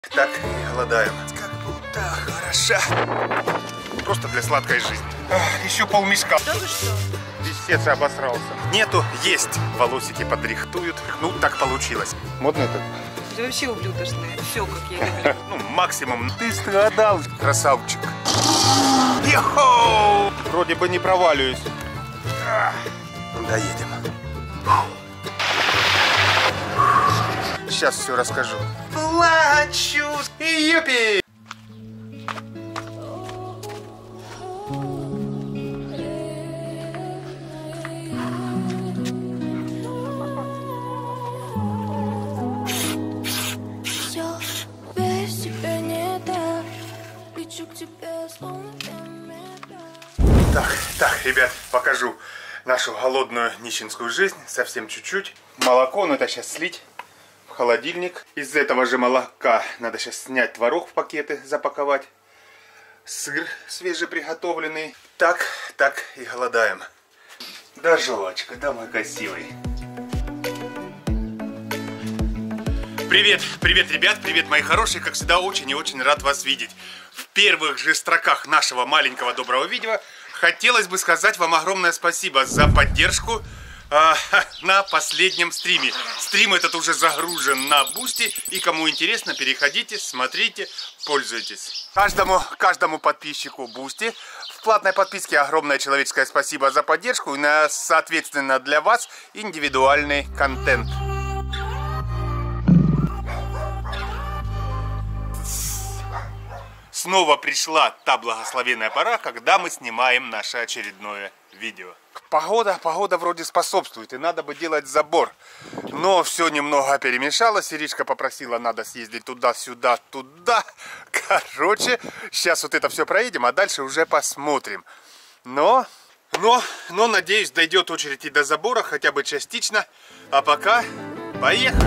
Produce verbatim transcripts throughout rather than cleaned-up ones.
Так и голодаем. Как будто хороша. Просто для сладкой жизни. Ах, еще полмешка. Да вы что? Пиздец, обосрался. Нету, есть. Волосики подрихтуют. Ну, так получилось. Модно это? Это вообще ублюдочные. Все, как я люблю. Ну, максимум. Ты страдал, красавчик. Йо-хоу! Вроде бы не проваливаюсь. Доедем. Сейчас все расскажу. Плачу. Юпи! Так, так, ребят, покажу нашу голодную нищенскую жизнь. Совсем чуть-чуть. Молоко надо сейчас слить в холодильник. Из этого же молока надо сейчас снять творог в пакеты, запаковать. Сыр свежеприготовленный. Так, так и голодаем. Да, Жолочка, да, мой красивый. Привет, привет, ребят, привет, мои хорошие. Как всегда, очень и очень рад вас видеть. В первых же строках нашего маленького доброго видео хотелось бы сказать вам огромное спасибо за поддержку э, на последнем стриме. Стрим этот уже загружен на Бусти, и кому интересно, переходите, смотрите, пользуйтесь. Каждому, каждому подписчику Бусти в платной подписке огромное человеческое спасибо за поддержку и, на, соответственно, для вас индивидуальный контент. Снова пришла та благословенная пора, когда мы снимаем наше очередное видео. Погода, погода вроде способствует, и надо бы делать забор. Но все немного перемешалось. Иришка попросила, надо съездить туда-сюда, туда. Короче, сейчас вот это все проедем, а дальше уже посмотрим. Но, но, но, надеюсь, дойдет очередь и до забора, хотя бы частично. А пока, поехали.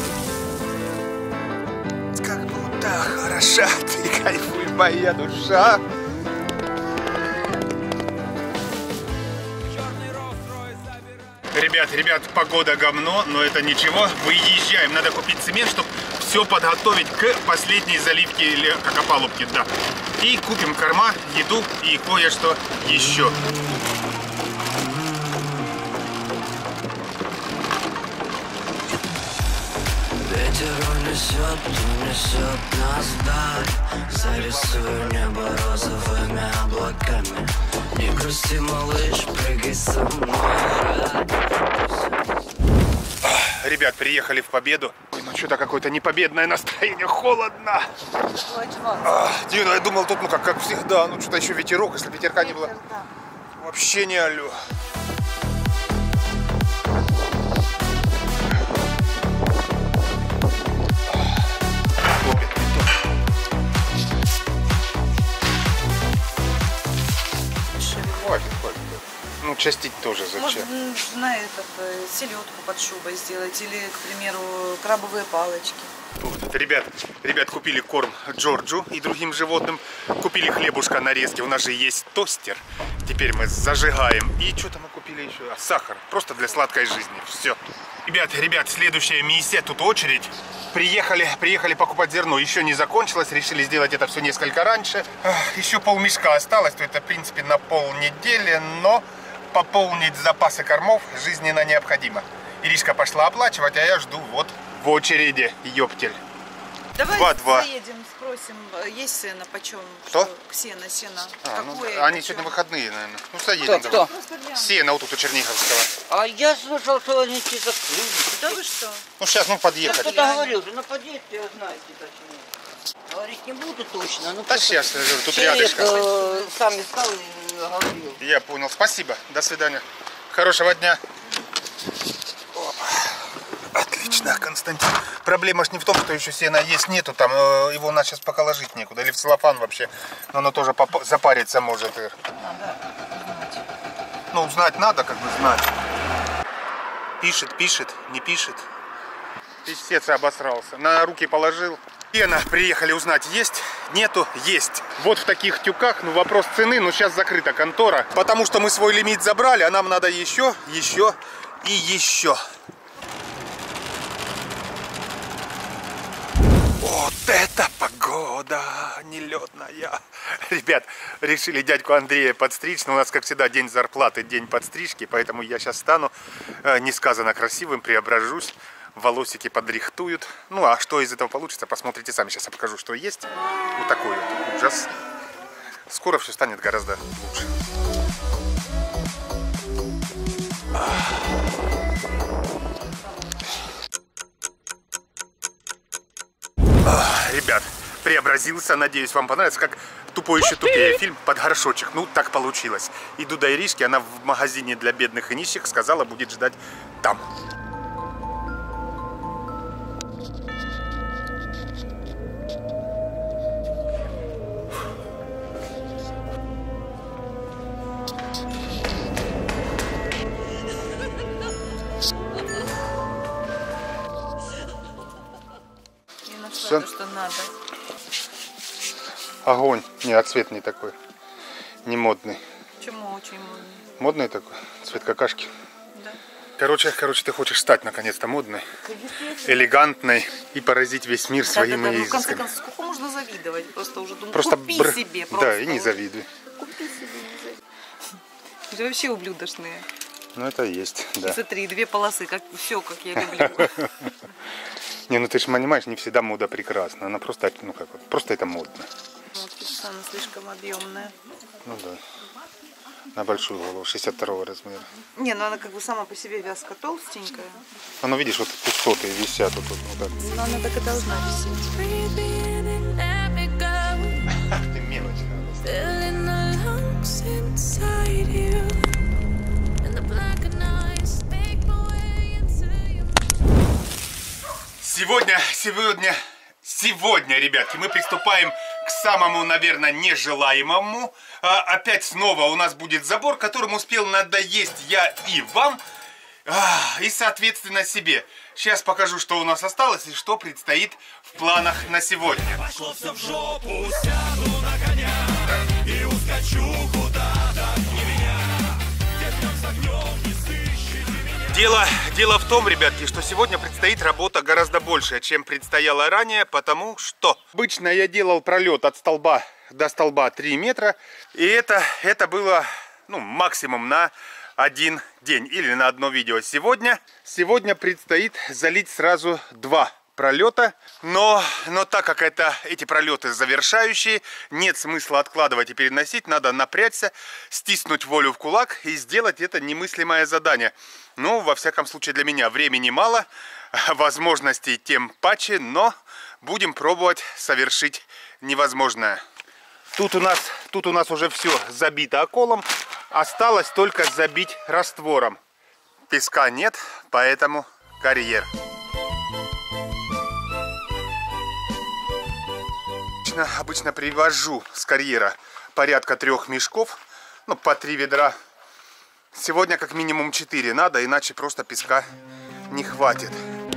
Как будто хороша, ты кайфуй, моя душа. Ребят, ребят, погода говно, но это ничего. Выезжаем, надо купить цемент, чтобы все подготовить к последней заливке или как опалубке, да. И купим корма, еду и кое-что еще. Ветер унесет, унесет нас вдаль. Зарисую небо розовыми облаками. Не грусти, малыш, прыгай со мной. Ребят, приехали в Победу. Ой, ну что-то какое-то непобедное настроение, холодно. А, Дина, я думал, тут, ну как, как всегда, ну что-то еще ветерок, если ветерка не было. Вообще не алло. Ну, частить тоже зачем? Может, на этот, селедку под шубой сделать или, к примеру, крабовые палочки. Вот, ребят, ребят, купили корм Джорджу и другим животным. Купили хлебушка нарезки. У нас же есть тостер. Теперь мы зажигаем. И что-то мы купили еще. А, сахар. Просто для сладкой жизни. Все. Ребят, ребят, следующая миссия. Тут очередь. Приехали, приехали покупать зерно. Еще не закончилось. Решили сделать это все несколько раньше. Ах, еще полмешка осталось. То это, в принципе, на полнедели. Но пополнить запасы кормов жизненно необходимо. Иришка пошла оплачивать, а я жду вот в очереди, ёптель. Давай два-два. заедем, спросим, есть сено, почем? Кто? Что? Сено, сено. А, ну, Какое, они почем? сегодня выходные, наверное. Ну, заедем. Кто? Давай. Кто? Сено вот тут у Черниговского. А я слышал, что они чисто закрыли. Да вы что? Ну, сейчас, ну, подъехать. Кто-то говорил, что на подъезде, знаете, точнее. Говорить не буду точно. Ну, Да сейчас, я говорю, тут человек, рядышком. э, сам искал и говорил. Я понял. Спасибо. До свидания. Хорошего дня. Опа. Отлично, Константин. Проблема ж не в том, что еще сена есть, нету там. Его у нас сейчас пока ложить некуда. Или в целлофан вообще. Но оно тоже запариться может. Ну, знать надо, как бы знать. Пишет, пишет, не пишет. Пиздец, обосрался. На руки положил. Сено приехали узнать, есть? Нету? Есть. Вот в таких тюках, ну вопрос цены, но сейчас закрыта контора. Потому что мы свой лимит забрали, а нам надо еще, еще и еще. Вот это погода нелетная. Ребят, решили дядьку Андрея подстричь. Но у нас, как всегда, день зарплаты, день подстрижки. Поэтому я сейчас стану э, несказанно красивым, преображусь. Волосики подрихтуют. Ну, а что из этого получится, посмотрите сами. Сейчас я покажу, что есть. Вот такой вот ужас. Скоро все станет гораздо лучше. Ребят, преобразился, надеюсь, вам понравится. Как «Тупой еще тупее» фильм под горшочек. Ну, так получилось. Иду до Иришки, она в магазине для бедных и нищих сказала, будет ждать там. Все, что надо. Огонь. Нет, цвет не такой. Не модный. Почему очень модный? Модный такой? Цвет какашки. Да. Короче, короче, ты хочешь стать наконец-то модной, элегантной и поразить весь мир своими да, да, да. Ну, в конце изысками. концов, сколько можно завидовать? Просто уже думаю, Просто купи бр... себе. Просто. Да, и не завидуй. Купи себе, не завидуй. Вы вообще ублюдочные. Ну, это есть, да. Смотри, две полосы, как все, как я люблю. Не, ну ты же понимаешь, не всегда мода прекрасна. Она просто, ну как вот, просто это модно. Вот, она слишком объемная. Ну да. На большую голову, шестьдесят второго размера. Не, ну она как бы сама по себе вязка толстенькая. А ну видишь, вот пустоты висят вот тут. Вот так. Но она так и должна висеть. Ты мелочь надо. Сегодня, сегодня, сегодня, ребятки, мы приступаем к самому, наверное, нежелаемому. А, опять снова у нас будет забор, которым успел надоесть я и вам, а, и, соответственно, себе. Сейчас покажу, что у нас осталось и что предстоит в планах на сегодня. Пошло все в жопу, сяду на коня и ускочу куда-то, не меня. С огнем не сыщите меня. Дело, дело в том, ребятки, что сегодня предстоит работа гораздо больше, чем предстояло ранее, потому что обычно я делал пролет от столба до столба три метра, и это, это было, ну, максимум на один день или на одно видео. Сегодня, сегодня предстоит залить сразу два пролета, но, но так как это, эти пролеты завершающие, нет смысла откладывать и переносить, надо напрячься, стиснуть волю в кулак и сделать это немыслимое задание. Ну, во всяком случае, для меня времени мало, возможностей тем паче, но будем пробовать совершить невозможное. Тут у нас, тут у нас уже все забито околом, осталось только забить раствором. Песка нет, поэтому карьер. Обычно, обычно привожу с карьера порядка трех мешков, ну, по три ведра. Сегодня как минимум четыре надо, иначе просто песка не хватит.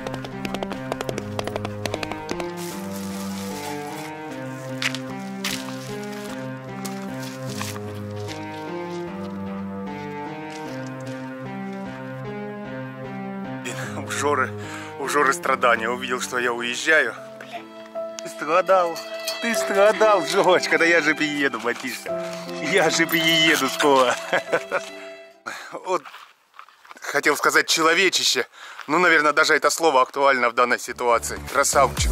У Жоры, у Жоры страдания. Увидел, что я уезжаю. Блин. Ты страдал. Ты страдал, Жорочка. Да я же приеду, братишка. Я же приеду скоро. Вот, хотел сказать человечище. Ну, наверное, даже это слово актуально в данной ситуации. Красавчик.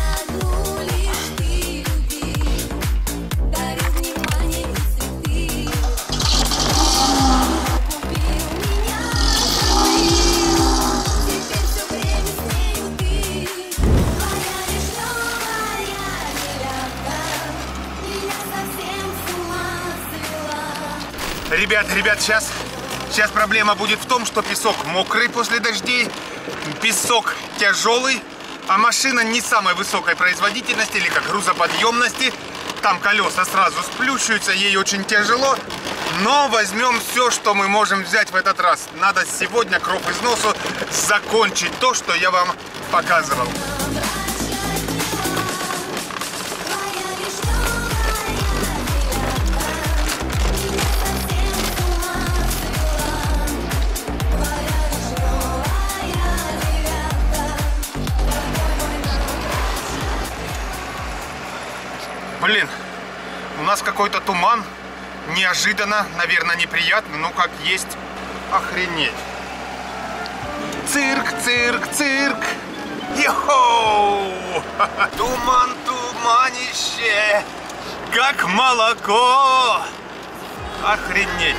Ребят, ребят, сейчас, сейчас проблема будет в том, что песок мокрый после дождей, песок тяжелый, а машина не самой высокой производительности или как грузоподъемности. Там колеса сразу сплющиваются, ей очень тяжело. Но возьмем все, что мы можем взять в этот раз. Надо сегодня кровь из носу закончить то, что я вам показывал. Блин, у нас какой-то туман. Неожиданно, наверное, неприятно, но как есть. Охренеть. Цирк, цирк, цирк. Йоу! Туман, туманище, как молоко. Охренеть.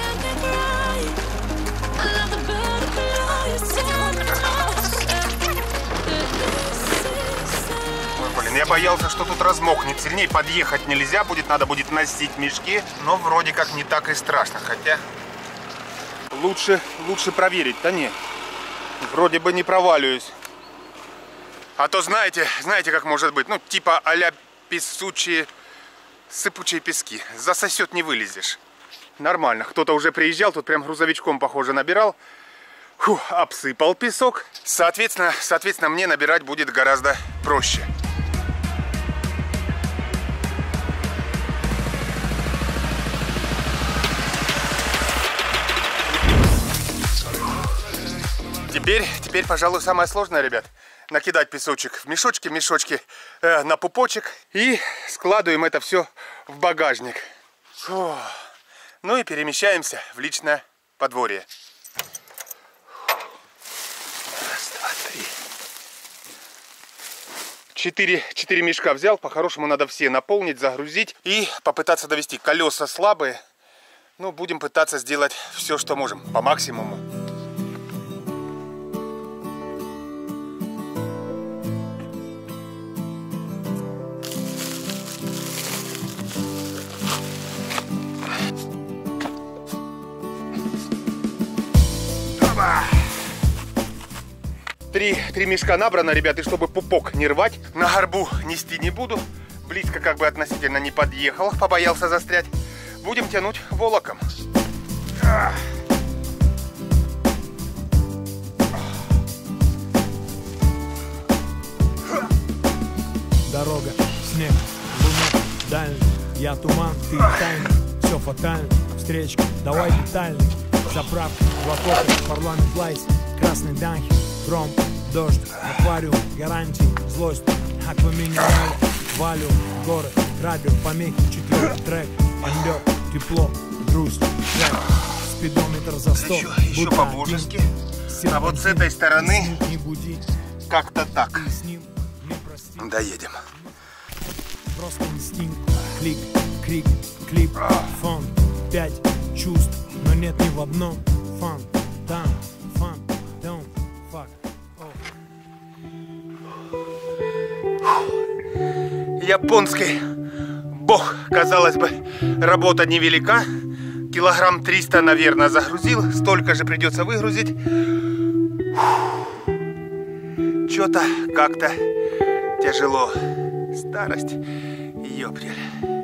Блин, я боялся, что тут размокнет. Сильнее подъехать нельзя будет, надо будет носить мешки. Но вроде как не так и страшно, хотя лучше, лучше проверить. Да не, вроде бы не проваливаюсь. А то знаете, знаете как может быть, ну типа а-ля песучие, сыпучие пески. Засосет, не вылезешь. Нормально, кто-то уже приезжал, тут прям грузовичком, похоже, набирал. Фу, обсыпал песок. Соответственно, соответственно, мне набирать будет гораздо проще. Теперь, теперь, пожалуй, самое сложное, ребят, накидать песочек в мешочки, мешочки э, на пупочек и складываем это все в багажник. Фу. Ну и перемещаемся в личное подворье. Раз, два, три. Четыре, четыре мешка взял, по-хорошему надо все наполнить, загрузить и попытаться довести. Колеса слабые, но будем пытаться сделать все, что можем, по максимуму. Три, три мешка набрано, ребят, и чтобы пупок не рвать, на горбу нести не буду. Близко как бы относительно не подъехал, побоялся застрять. Будем тянуть волоком. Дорога, снег, луна, дальний. Я туман, ты тайный. Все фатально, встречка, давай детальный. Заправка, в окопе, парламент лайс, красный данхи. Гром, дождь, аквариум, гарантии, злость, акваминераль, валю, горы, радио, помехи, четвертый трек, омбет, тепло, грусть, трек, спидометр за сто. Еще, еще по-божески. А вот с этой стороны как-то так. Доедем. Просто инстинкт, клик, крик, клип, фон, пять чувств, но нет ни в одном. Фан, там, фан, дом. Японский бог, казалось бы, работа невелика. Килограмм триста, наверное, загрузил. Столько же придется выгрузить. Что-то как-то тяжело. Старость. Ёптель.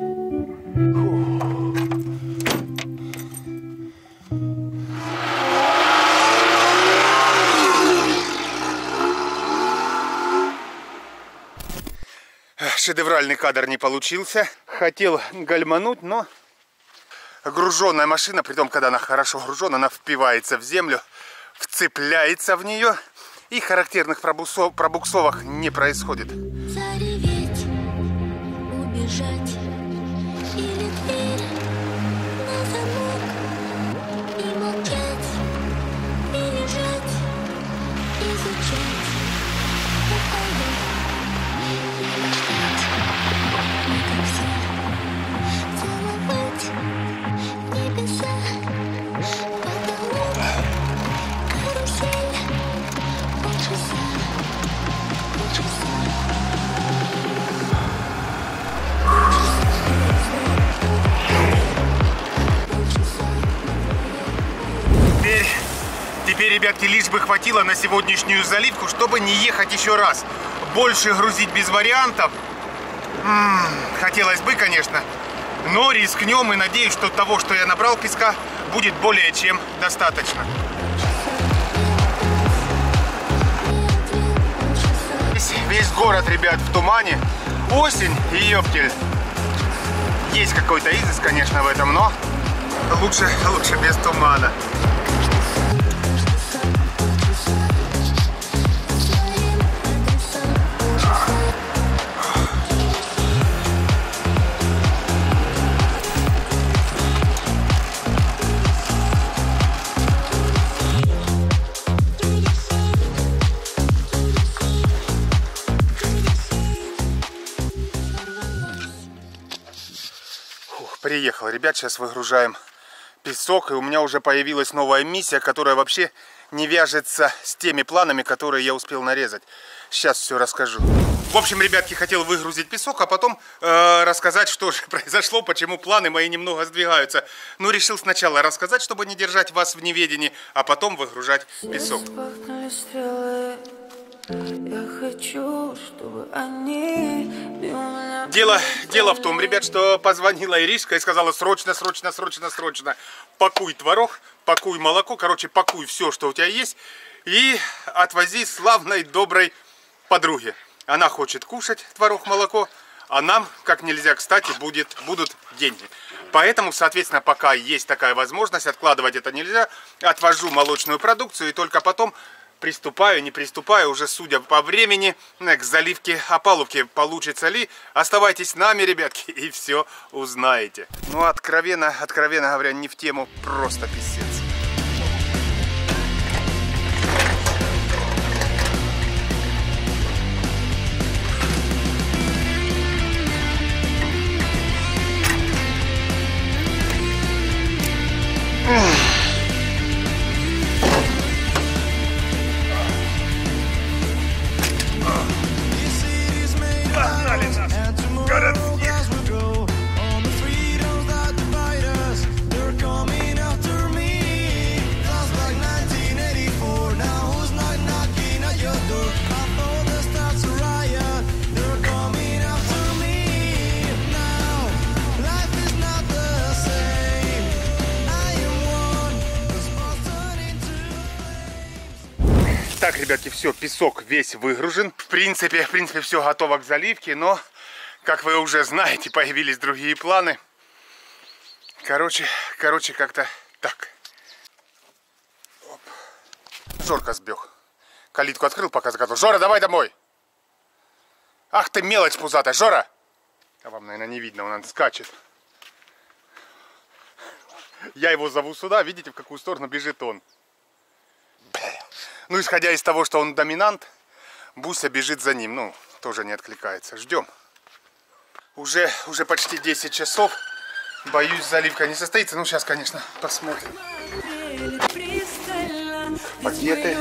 Шедевральный кадр не получился. Хотел гальмануть, но груженная машина, при том, когда она хорошо гружена, она впивается в землю, вцепляется в нее, и характерных пробуксов, пробуксовок не происходит. Зареветь, убежать, или дверь на замок, и молчать, и лежать, изучать, Теперь, ребятки, лишь бы хватило на сегодняшнюю заливку, чтобы не ехать еще раз. Больше грузить без вариантов. М-м, хотелось бы, конечно. Но рискнем и надеюсь, что того, что я набрал песка, будет более чем достаточно. Весь, весь город, ребят, в тумане. Осень и ёптель. Есть какой-то изыск, конечно, в этом, но лучше, лучше без тумана. Приехал, ребят, сейчас выгружаем песок, и у меня уже появилась новая миссия, которая вообще не вяжется с теми планами, которые я успел нарезать. Сейчас все расскажу. В общем, ребятки, хотел выгрузить песок, а потом э, рассказать, что же произошло, почему планы мои немного сдвигаются. Ну, решил сначала рассказать, чтобы не держать вас в неведении, а потом выгружать песок. Я хочу, чтобы они... Дело, дело в том, ребят, что позвонила Иришка и сказала: срочно, срочно, срочно, срочно пакуй творог, пакуй молоко, короче, пакуй все, что у тебя есть, и отвози славной, доброй подруге. Она хочет кушать творог, молоко, а нам, как нельзя кстати, будет, будут деньги. Поэтому, соответственно, пока есть такая возможность, откладывать это нельзя, отвожу молочную продукцию и только потом приступаю, не приступаю, уже судя по времени, к заливке опалубки. Получится ли? Оставайтесь с нами, ребятки, и все узнаете. Ну, откровенно, откровенно говоря, не в тему, просто писец. Так, ребятки, все, песок весь выгружен. В принципе, в принципе, все готово к заливке, но, как вы уже знаете, появились другие планы. Короче, короче, как-то так. Оп. Жорка сбег. Калитку открыл, пока заготовил. Жора, давай домой! Ах ты, мелочь пузатая, Жора! А вам, наверное, не видно, он скачет. Я его зову сюда, видите, в какую сторону бежит он. Ну, исходя из того, что он доминант, Буся бежит за ним. Ну, тоже не откликается. Ждем. Уже, уже почти десять часов. Боюсь, заливка не состоится. Ну, сейчас, конечно, посмотрим. Пакеты.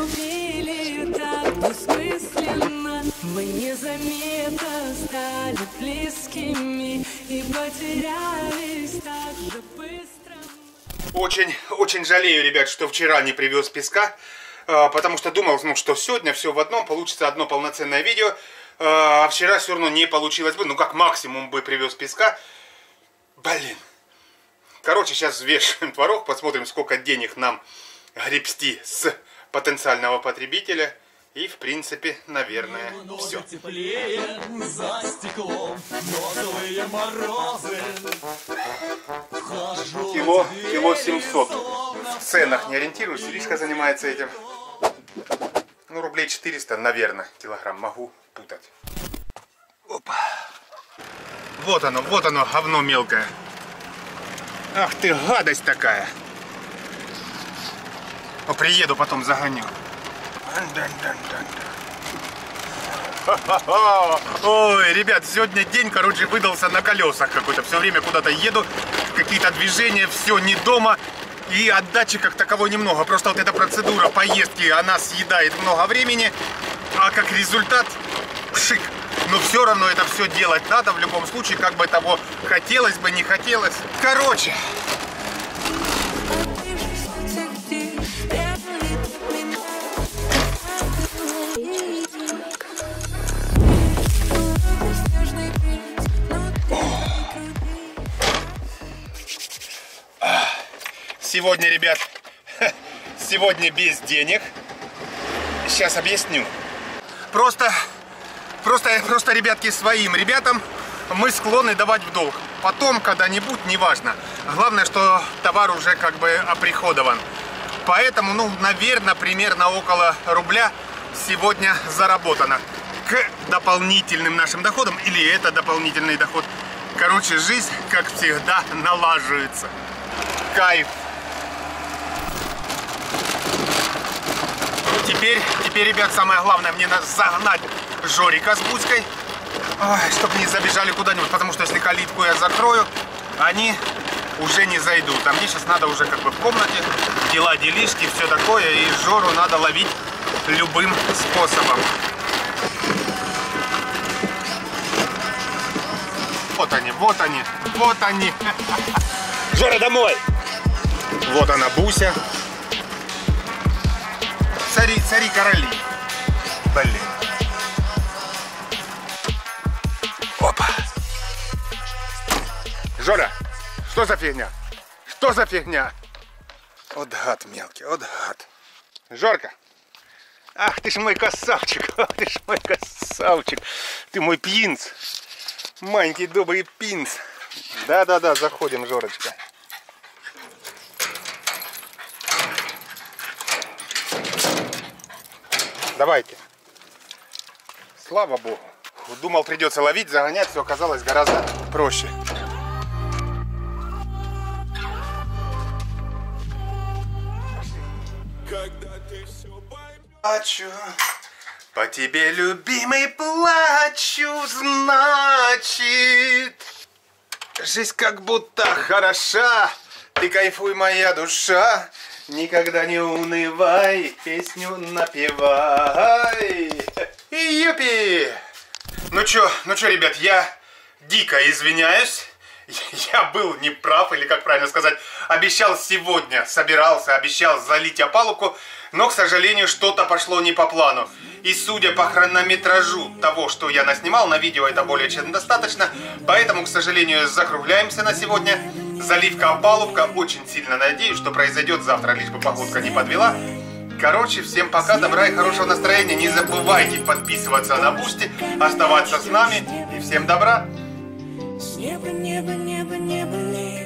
Мы незаметно стали близкими и потерялись так же быстро. Очень, очень жалею, ребят, что вчера не привез песка. Потому что думал, ну, что сегодня все в одном, получится одно полноценное видео. А вчера все равно не получилось бы. Ну, как максимум бы привез песка. Блин. Короче, сейчас взвешиваем творог, посмотрим, сколько денег нам гребсти с потенциального потребителя. И, в принципе, наверное, все. За стеклом, морозы. Кило, кило семьсот. В ценах не ориентируюсь, Иришка занимается этим. Ну, рублей четыреста, наверное, килограмм. Могу путать. Опа. Вот оно, вот оно, говно мелкое. Ах ты, гадость такая. Ну, приеду, потом загоню. Ой, ребят, сегодня день, короче, выдался на колесах какой-то. Все время куда-то еду, какие-то движения, все не дома. И отдачи как таковой немного. Просто вот эта процедура поездки, она съедает много времени. А как результат, пшик. Но все равно это все делать надо в любом случае, как бы того хотелось бы, не хотелось. Короче. Сегодня, ребят, сегодня без денег. Сейчас объясню. Просто, просто, просто, ребятки, своим ребятам мы склонны давать в долг. Потом, когда-нибудь, неважно. Главное, что товар уже как бы оприходован. Поэтому, ну, наверное, примерно около рубля сегодня заработано. К дополнительным нашим доходам. Или это дополнительный доход. Короче, жизнь, как всегда, налаживается. Кайф. Теперь, теперь, ребят, самое главное, мне надо загнать Жорика с Буськой, чтобы не забежали куда-нибудь, потому что если калитку я закрою, они уже не зайдут. А мне сейчас надо уже как бы в комнате, дела, делишки, все такое. И Жору надо ловить любым способом. Вот они, вот они, вот они. Жора, домой! Вот она, Буся. Цари, цари короли. Блин. Опа. Жора, что за фигня? Что за фигня? Вот гад мелкий, вот гад. Жорка. Ах, ты ж мой красавчик. Ах, ты ж мой красавчик. Ты мой пинц. Маленький добрый пинц. Да-да-да, заходим, Жорочка. Давайте. Слава богу. Думал, придется ловить, загонять, все оказалось гораздо проще. Плачу, по тебе, любимый, плачу, значит, жизнь как будто хороша, ты кайфуй, моя душа, никогда не унывай, песню напевай. Юпи! Ну чё, ну чё, ребят, я дико извиняюсь. Я был неправ, или как правильно сказать, обещал сегодня, собирался, обещал залить опалубку, но, к сожалению, что-то пошло не по плану. И судя по хронометражу того, что я наснимал, на видео это более чем достаточно, поэтому, к сожалению, закругляемся на сегодня. Заливка опалубка, очень сильно надеюсь, что произойдет завтра, лишь бы погодка не подвела. Короче, всем пока, добра и хорошего настроения. Не забывайте подписываться на Бусти, оставаться с нами. И всем добра. С неба, небо, небо, небо, небо.